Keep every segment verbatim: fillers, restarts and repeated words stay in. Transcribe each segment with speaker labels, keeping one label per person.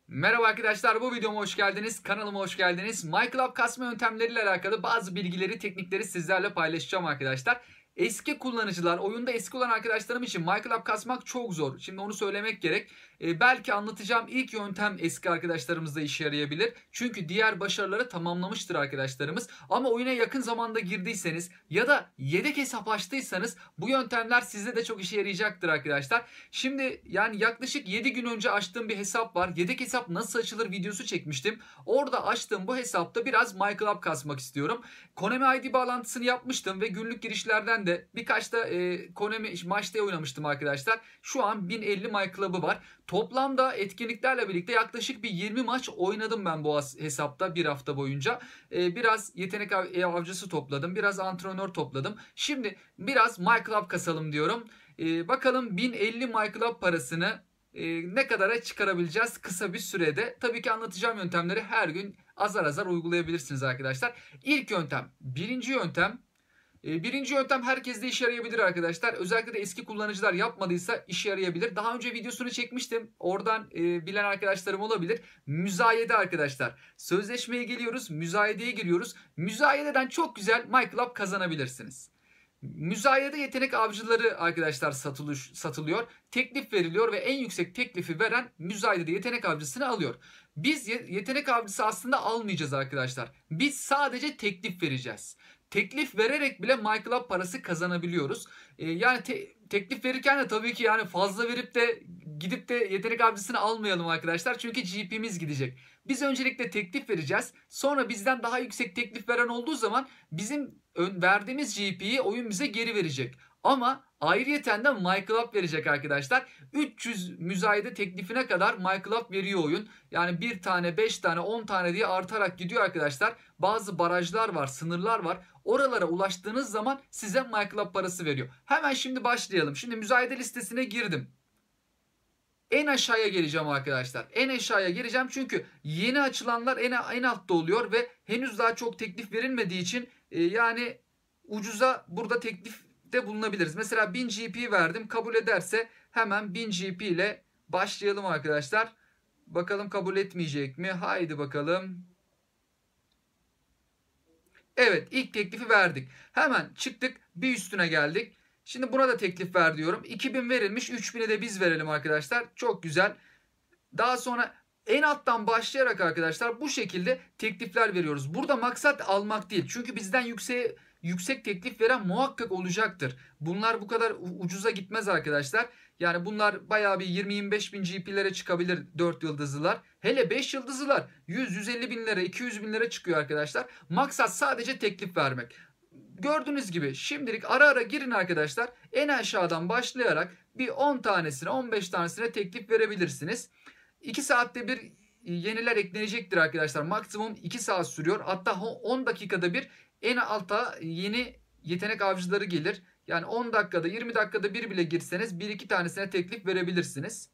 Speaker 1: Merhaba arkadaşlar, bu videoma hoş geldiniz, kanalıma hoş geldiniz. MyClub kasma yöntemleriyle alakalı bazı bilgileri, teknikleri sizlerle paylaşacağım arkadaşlar. Eski kullanıcılar, oyunda eski olan arkadaşlarım için MyClub kasmak çok zor. Şimdi onu söylemek gerek. Ee, belki anlatacağım ilk yöntem eski arkadaşlarımızda işe yarayabilir. Çünkü diğer başarıları tamamlamıştır arkadaşlarımız. Ama oyuna yakın zamanda girdiyseniz ya da yedek hesap açtıysanız bu yöntemler sizde de çok işe yarayacaktır arkadaşlar. Şimdi yani yaklaşık yedi gün önce açtığım bir hesap var. Yedek hesap nasıl açılır videosu çekmiştim. Orada açtığım bu hesapta biraz MyClub kasmak istiyorum. Konami I D bağlantısını yapmıştım ve günlük girişlerden de birkaç da e, Konami maçta oynamıştım arkadaşlar. Şu an bin elli MyClub'ı var. Toplamda etkinliklerle birlikte yaklaşık bir yirmi maç oynadım ben bu hesapta bir hafta boyunca. E, biraz yetenek avcısı topladım. Biraz antrenör topladım. Şimdi biraz MyClub kasalım diyorum. E, bakalım bin elli MyClub parasını e, ne kadara çıkarabileceğiz kısa bir sürede. Tabii ki anlatacağım yöntemleri her gün azar azar uygulayabilirsiniz arkadaşlar. İlk yöntem, birinci yöntem. E, birinci yöntem herkeste işe yarayabilir arkadaşlar. Özellikle de eski kullanıcılar yapmadıysa işe yarayabilir. Daha önce videosunu çekmiştim. Oradan e, bilen arkadaşlarım olabilir. Müzayede arkadaşlar. Sözleşmeye geliyoruz. Müzayedeye giriyoruz. Müzayededen çok güzel MyClub kazanabilirsiniz. Müzayede yetenek avcıları arkadaşlar satılış, satılıyor. Teklif veriliyor ve en yüksek teklifi veren müzayede yetenek avcısını alıyor. Biz yetenek avcısı aslında almayacağız arkadaşlar. Biz sadece teklif vereceğiz. Teklif vererek bile MyClub parası kazanabiliyoruz. Ee, yani te teklif verirken de tabii ki yani fazla verip de gidip de yetenek avcısını almayalım arkadaşlar. Çünkü G P'miz gidecek. Biz öncelikle teklif vereceğiz. Sonra bizden daha yüksek teklif veren olduğu zaman bizim verdiğimiz G P'yi oyun bize geri verecek. Ama ayrıyeten de MyClub verecek arkadaşlar. üç yüz müzayede teklifine kadar MyClub veriyor oyun. Yani bir tane, beş tane, on tane diye artarak gidiyor arkadaşlar. Bazı barajlar var, sınırlar var. Oralara ulaştığınız zaman size MyClub parası veriyor. Hemen şimdi başlayalım. Şimdi müzayede listesine girdim. En aşağıya geleceğim arkadaşlar. En aşağıya geleceğim çünkü yeni açılanlar en, en altta oluyor ve henüz daha çok teklif verilmediği için e, yani ucuza burada teklifte bulunabiliriz. Mesela bin G P verdim. Kabul ederse hemen bin G P ile başlayalım arkadaşlar. Bakalım kabul etmeyecek mi? Haydi bakalım. Evet, ilk teklifi verdik. Hemen çıktık, bir üstüne geldik. Şimdi buna da teklif ver diyorum. iki bin verilmiş, üç bin'i de biz verelim arkadaşlar. Çok güzel. Daha sonra en alttan başlayarak arkadaşlar bu şekilde teklifler veriyoruz. Burada maksat almak değil. Çünkü bizden yüksek yüksek teklif veren muhakkak olacaktır. Bunlar bu kadar ucuza gitmez arkadaşlar. Yani bunlar bayağı bir yirmi yirmi beş bin G P'lere çıkabilir dört yıldızlılar. Hele beş yıldızlılar yüz yüz elli bin lira, iki yüz bin lira çıkıyor arkadaşlar. Maksat sadece teklif vermek. Gördüğünüz gibi şimdilik ara ara girin arkadaşlar. En aşağıdan başlayarak bir on tanesine, on beş tanesine teklif verebilirsiniz. iki saatte bir yeniler eklenecektir arkadaşlar. Maksimum iki saat sürüyor. Hatta on dakikada bir en alta yeni yetenek avcıları gelir. Yani on dakikada, yirmi dakikada bir bile girseniz bir iki tanesine teklif verebilirsiniz.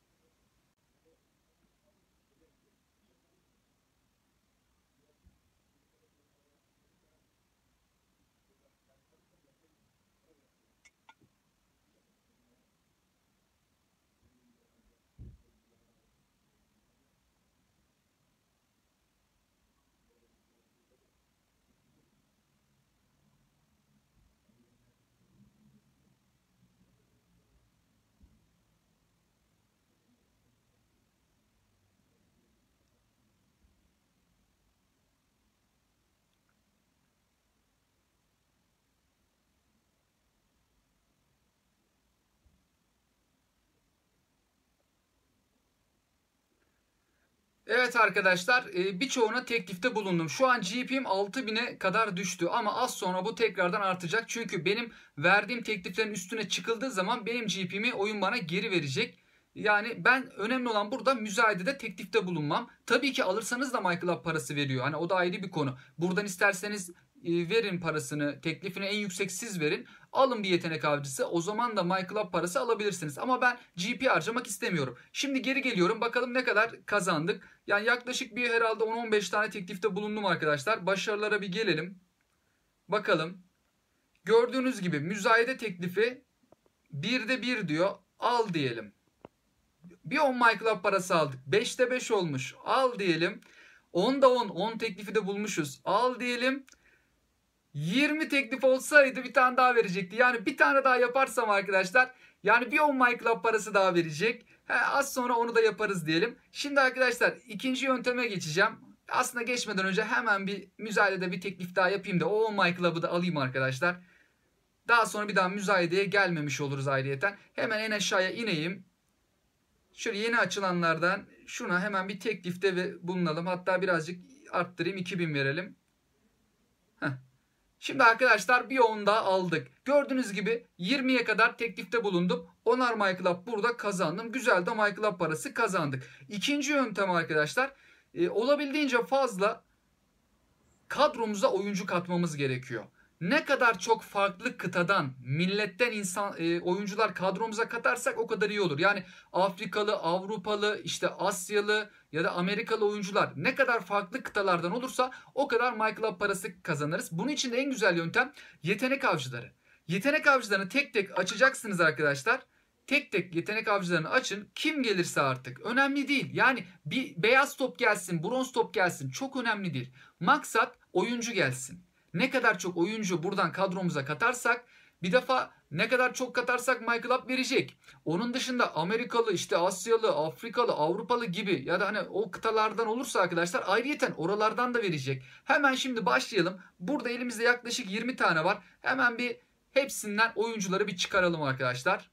Speaker 1: Evet arkadaşlar, birçoğuna teklifte bulundum. Şu an G P'm altı bin'e kadar düştü ama az sonra bu tekrardan artacak. Çünkü benim verdiğim tekliflerin üstüne çıkıldığı zaman benim G P'mi oyun bana geri verecek. Yani ben önemli olan burada müzayedede teklifte bulunmam. Tabii ki alırsanız da MyClub parası veriyor. Hani o da ayrı bir konu. Buradan isterseniz verin parasını, teklifini en yüksek siz verin. Alın bir yetenek avcısı. O zaman da MyClub parası alabilirsiniz. Ama ben G P harcamak istemiyorum. Şimdi geri geliyorum. Bakalım ne kadar kazandık. Yani yaklaşık bir herhalde on on beş tane teklifte bulundum arkadaşlar. Başarılara bir gelelim. Bakalım. Gördüğünüz gibi müzayede teklifi birde bir diyor. Al diyelim. Bir on MyClub parası aldık. beşte beş olmuş. Al diyelim. onda on. on teklifi de bulmuşuz. Al diyelim. yirmi teklif olsaydı bir tane daha verecekti. Yani bir tane daha yaparsam arkadaşlar, yani bir on MyClub parası daha verecek. He, az sonra onu da yaparız diyelim. Şimdi arkadaşlar ikinci yönteme geçeceğim. Aslında geçmeden önce hemen bir müzayedede bir teklif daha yapayım da o on MyClub'ı da alayım arkadaşlar. Daha sonra bir daha müzayedeye gelmemiş oluruz ayrıyeten. Hemen en aşağıya ineyim. Şöyle yeni açılanlardan şuna hemen bir teklifte ve bulunalım. Hatta birazcık arttırayım, iki bin verelim. Heh. Şimdi arkadaşlar bir on daha aldık. Gördüğünüz gibi yirmiye kadar teklifte bulundum. onar MyClub burada kazandım. Güzel de MyClub parası kazandık. İkinci yöntem arkadaşlar, e, olabildiğince fazla kadromuza oyuncu katmamız gerekiyor. Ne kadar çok farklı kıtadan, milletten insan e, oyuncular kadromuza katarsak o kadar iyi olur. Yani Afrikalı, Avrupalı, işte Asyalı ya da Amerikalı oyuncular ne kadar farklı kıtalardan olursa o kadar MyClub parası kazanırız. Bunun için de en güzel yöntem yetenek avcıları. Yetenek avcılarını tek tek açacaksınız arkadaşlar. Tek tek yetenek avcılarını açın. Kim gelirse artık. Önemli değil. Yani bir beyaz top gelsin, bronz top gelsin. Çok önemli değil. Maksat oyuncu gelsin. Ne kadar çok oyuncu buradan kadromuza katarsak, bir defa ne kadar çok katarsak MyClub verecek. Onun dışında Amerikalı, işte Asyalı, Afrikalı, Avrupalı gibi ya da hani o kıtalardan olursa arkadaşlar ayrıyeten oralardan da verecek. Hemen şimdi başlayalım. Burada elimizde yaklaşık yirmi tane var. Hemen bir hepsinden oyuncuları bir çıkaralım arkadaşlar.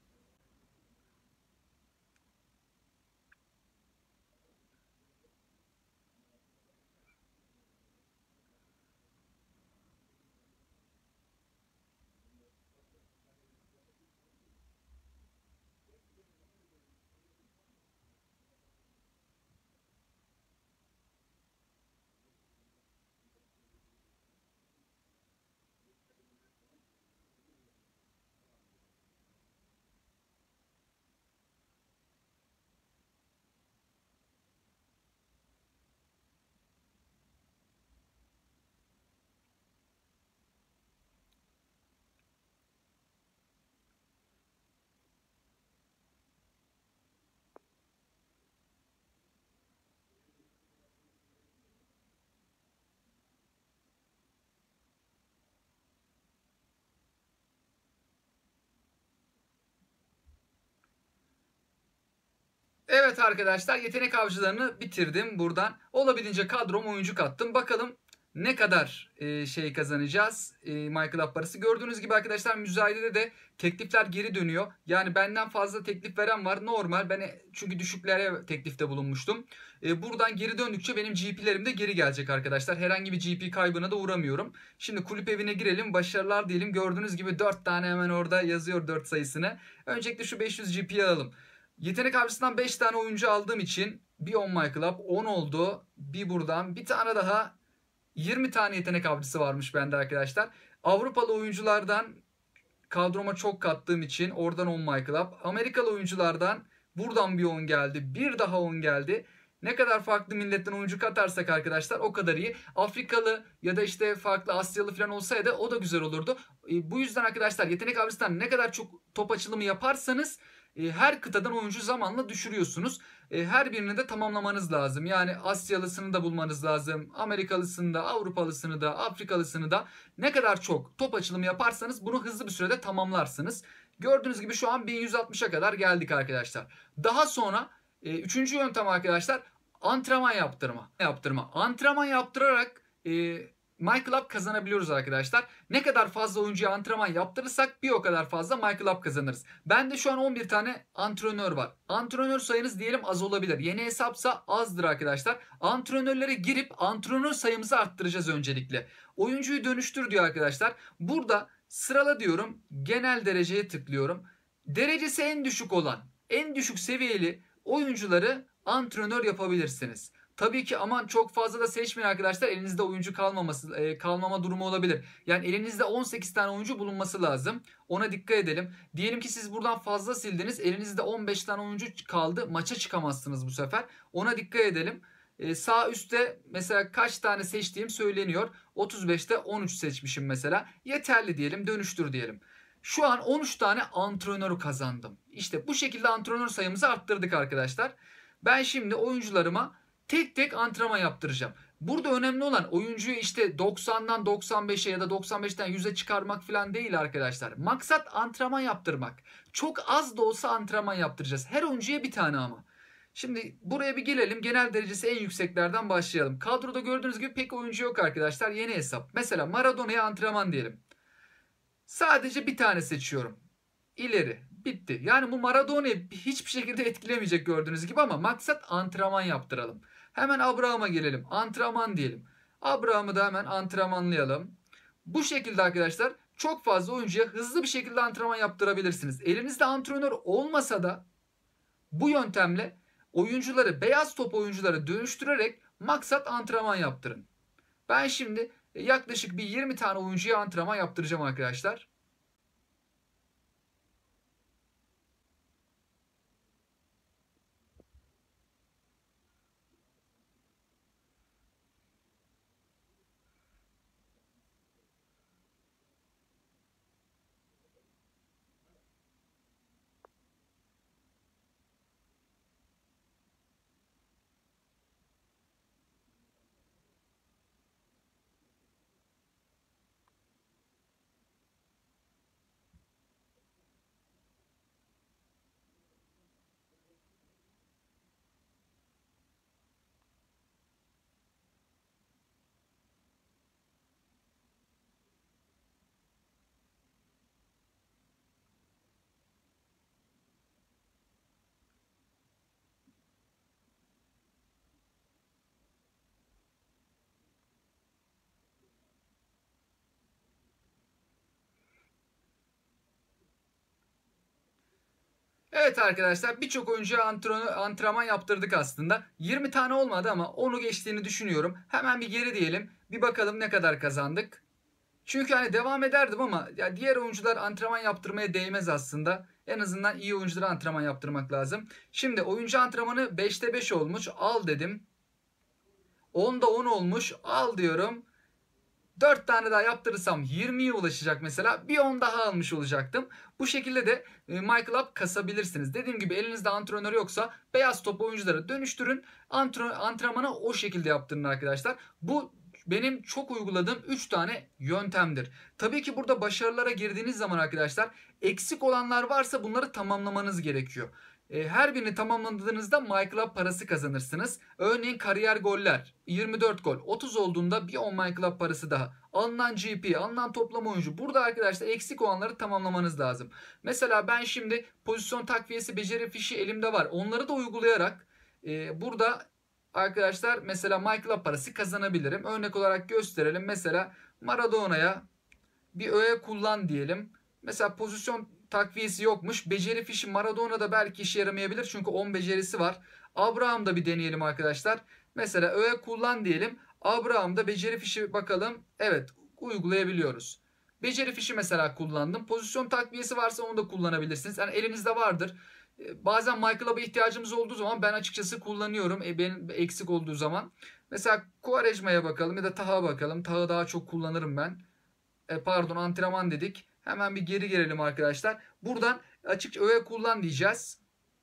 Speaker 1: Evet arkadaşlar, yetenek avcılarını bitirdim buradan. Olabildiğince kadrom oyuncu kattım. Bakalım ne kadar e, şey kazanacağız e, MyClub parası. Gördüğünüz gibi arkadaşlar müzayedede de teklifler geri dönüyor. Yani benden fazla teklif veren var. Normal, ben çünkü düşüklere teklifte bulunmuştum. E, buradan geri döndükçe benim G P'lerim de geri gelecek arkadaşlar. Herhangi bir G P kaybına da uğramıyorum. Şimdi kulüp evine girelim, başarılar diyelim. Gördüğünüz gibi dört tane hemen orada yazıyor, dört sayısını. Öncelikle şu beş yüz G P'yi alalım. Yetenek avcısından beş tane oyuncu aldığım için bir on MyClub on oldu. Bir buradan bir tane daha, yirmi tane yetenek avcısı varmış bende arkadaşlar. Avrupalı oyunculardan kadroma çok kattığım için oradan on MyClub. Amerikalı oyunculardan buradan bir on geldi. Bir daha on geldi. Ne kadar farklı milletten oyuncu katarsak arkadaşlar o kadar iyi. Afrikalı ya da işte farklı Asyalı falan olsaydı o da güzel olurdu. E, bu yüzden arkadaşlar yetenek avcısından ne kadar çok top açılımı yaparsanız her kıtadan oyuncu zamanla düşürüyorsunuz. Her birini de tamamlamanız lazım. Yani Asyalısını da bulmanız lazım. Amerikalısını da, Avrupalısını da, Afrikalısını da. Ne kadar çok top açılımı yaparsanız bunu hızlı bir sürede tamamlarsınız. Gördüğünüz gibi şu an bin yüz altmışa kadar geldik arkadaşlar. Daha sonra üçüncü yöntem arkadaşlar antrenman yaptırma. Yaptırma. Antrenman yaptırarak e, MyClub kazanabiliyoruz arkadaşlar. Ne kadar fazla oyuncuya antrenman yaptırırsak bir o kadar fazla MyClub kazanırız. Bende şu an on bir tane antrenör var. Antrenör sayınız diyelim az olabilir. Yeni hesapsa azdır arkadaşlar. Antrenörlere girip antrenör sayımızı arttıracağız öncelikle. Oyuncuyu dönüştür diyor arkadaşlar. Burada sırala diyorum. Genel dereceye tıklıyorum. Derecesi en düşük olan, en düşük seviyeli oyuncuları antrenör yapabilirsiniz. Tabii ki aman çok fazla da seçmeyin arkadaşlar. Elinizde oyuncu kalmaması, e, kalmama durumu olabilir. Yani elinizde on sekiz tane oyuncu bulunması lazım. Ona dikkat edelim. Diyelim ki siz buradan fazla sildiniz. Elinizde on beş tane oyuncu kaldı. Maça çıkamazsınız bu sefer. Ona dikkat edelim. E, sağ üstte mesela kaç tane seçtiğim söyleniyor. otuz beşte on üç seçmişim mesela. Yeterli diyelim. Dönüştür diyelim. Şu an on üç tane antrenörü kazandım. İşte bu şekilde antrenör sayımızı arttırdık arkadaşlar. Ben şimdi oyuncularıma tek tek antrenman yaptıracağım. Burada önemli olan oyuncuyu işte doksandan doksan beşe ya da doksan beşten yüze çıkarmak falan değil arkadaşlar. Maksat antrenman yaptırmak. Çok az da olsa antrenman yaptıracağız. Her oyuncuya bir tane ama. Şimdi buraya bir gelelim. Genel derecesi en yükseklerden başlayalım. Kadroda gördüğünüz gibi pek oyuncu yok arkadaşlar. Yeni hesap. Mesela Maradona'ya antrenman diyelim. Sadece bir tane seçiyorum. İleri. Bitti. Yani bu Maradona'yı hiçbir şekilde etkilemeyecek gördüğünüz gibi ama maksat antrenman yaptıralım. Hemen Abraham'a gelelim. Antrenman diyelim. Abraham'ı da hemen antrenmanlayalım. Bu şekilde arkadaşlar çok fazla oyuncuya hızlı bir şekilde antrenman yaptırabilirsiniz. Elinizde antrenör olmasa da bu yöntemle oyuncuları, beyaz top oyuncuları dönüştürerek maksat antrenman yaptırın. Ben şimdi yaklaşık bir yirmi tane oyuncuya antrenman yaptıracağım arkadaşlar. Evet arkadaşlar, birçok oyuncuya antrenman yaptırdık aslında. yirmi tane olmadı ama onu geçtiğini düşünüyorum. Hemen bir geri diyelim. Bir bakalım ne kadar kazandık. Çünkü hani devam ederdim ama ya diğer oyuncular antrenman yaptırmaya değmez aslında. En azından iyi oyunculara antrenman yaptırmak lazım. Şimdi oyuncu antrenmanı beşte beş olmuş. Al dedim. onda on olmuş. Al diyorum. dört tane daha yaptırırsam yirmiye ulaşacak mesela. Bir on daha almış olacaktım. Bu şekilde de MyClub kasabilirsiniz. Dediğim gibi elinizde antrenör yoksa beyaz top oyuncuları dönüştürün. Antrenmanı o şekilde yaptırın arkadaşlar. Bu benim çok uyguladığım üç tane yöntemdir. Tabii ki burada başarılara girdiğiniz zaman arkadaşlar eksik olanlar varsa bunları tamamlamanız gerekiyor. Her birini tamamladığınızda MyClub parası kazanırsınız. Örneğin kariyer goller yirmi dört gol, otuz olduğunda bir on MyClub parası daha. Alınan G P, alınan toplam oyuncu. Burada arkadaşlar eksik olanları tamamlamanız lazım. Mesela ben şimdi pozisyon takviyesi beceri fişi elimde var. Onları da uygulayarak e, burada arkadaşlar mesela MyClub parası kazanabilirim. Örnek olarak gösterelim. Mesela Maradona'ya bir öğe kullan diyelim. Mesela pozisyon takviyesi yokmuş. Beceri fişi Maradona'da belki işe yaramayabilir. Çünkü on becerisi var. Abraham'da bir deneyelim arkadaşlar. Mesela öğe kullan diyelim. Abraham'da beceri fişi bakalım. Evet, uygulayabiliyoruz. Beceri fişi mesela kullandım. Pozisyon takviyesi varsa onu da kullanabilirsiniz. Yani elinizde vardır. Bazen MyClub'a ihtiyacımız olduğu zaman ben açıkçası kullanıyorum. E, benim eksik olduğu zaman. Mesela Quaresma'ya bakalım ya da Taha'ya bakalım. Taha'yı daha çok kullanırım ben. E, pardon antrenman dedik. Hemen bir geri gelelim arkadaşlar. Buradan açıkça öğe kullan diyeceğiz.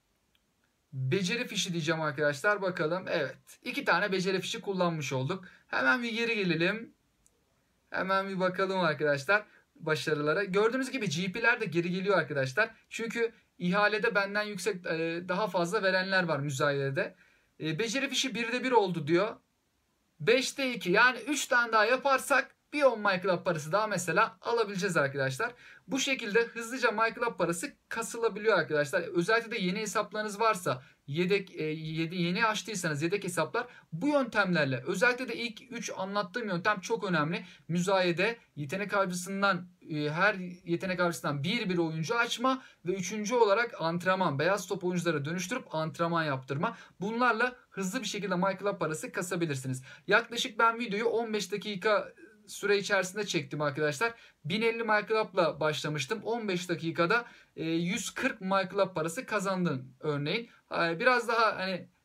Speaker 1: Beceri fişi diyeceğim arkadaşlar. Bakalım. Evet. iki tane beceri fişi kullanmış olduk. Hemen bir geri gelelim. Hemen bir bakalım arkadaşlar başarılara. Gördüğünüz gibi G P'ler de geri geliyor arkadaşlar. Çünkü ihalede benden yüksek daha fazla verenler var müzayedede. Beceri fişi birde bir oldu diyor. beşte iki yani üç tane daha yaparsak bir on MyClub parası daha mesela alabileceğiz arkadaşlar. Bu şekilde hızlıca MyClub parası kasılabiliyor arkadaşlar. Özellikle de yeni hesaplarınız varsa, yedek e, yeni açtıysanız yedek hesaplar bu yöntemlerle, özellikle de ilk üç anlattığım yöntem çok önemli. Müzayede, yetenek avcısından e, her yetenek avcısından bir bir oyuncu açma ve üçüncü olarak antrenman, beyaz top oyuncuları dönüştürüp antrenman yaptırma. Bunlarla hızlı bir şekilde MyClub parası kasabilirsiniz. Yaklaşık ben videoyu on beş dakika süre içerisinde çektim arkadaşlar. bin elli MyClub'la başlamıştım. on beş dakikada yüz kırk MyClub parası kazandın örneğin. Biraz daha hani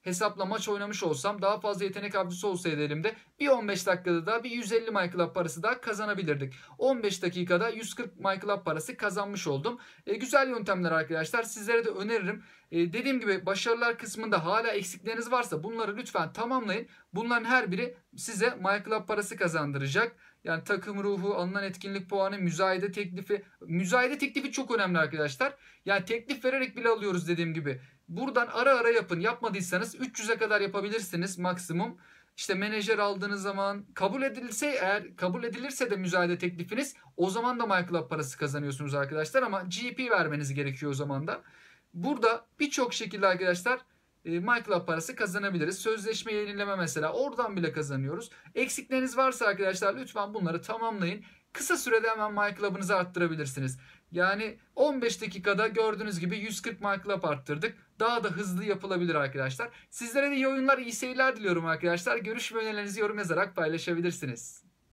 Speaker 1: hesapla maç oynamış olsam, daha fazla yetenek avcısı olsaydı elimde, bir on beş dakikada da bir yüz elli MyClub parası daha kazanabilirdik. on beş dakikada yüz kırk MyClub parası kazanmış oldum. E, güzel yöntemler arkadaşlar. Sizlere de öneririm. E, dediğim gibi başarılar kısmında hala eksikleriniz varsa bunları lütfen tamamlayın. Bunların her biri size MyClub parası kazandıracak. Yani takım ruhu, alınan etkinlik puanı, müzayede teklifi. Müzayede teklifi çok önemli arkadaşlar. Yani teklif vererek bile alıyoruz dediğim gibi. Buradan ara ara yapın. Yapmadıysanız üç yüze kadar yapabilirsiniz maksimum. İşte menajer aldığınız zaman kabul edilirse, eğer kabul edilirse de müzayede teklifiniz, o zaman da MyClub parası kazanıyorsunuz arkadaşlar, ama G P vermeniz gerekiyor o zaman da. Burada birçok şekilde arkadaşlar e, MyClub parası kazanabiliriz. Sözleşme yenileme mesela, oradan bile kazanıyoruz. Eksikleriniz varsa arkadaşlar lütfen bunları tamamlayın. Kısa sürede hemen MyClub'ınızı arttırabilirsiniz. Yani on beş dakikada gördüğünüz gibi yüz kırk MyClub arttırdık. Daha da hızlı yapılabilir arkadaşlar. Sizlere de iyi oyunlar, iyi seyirler diliyorum arkadaşlar. Görüş ve önerilerinizi yorum yazarak paylaşabilirsiniz.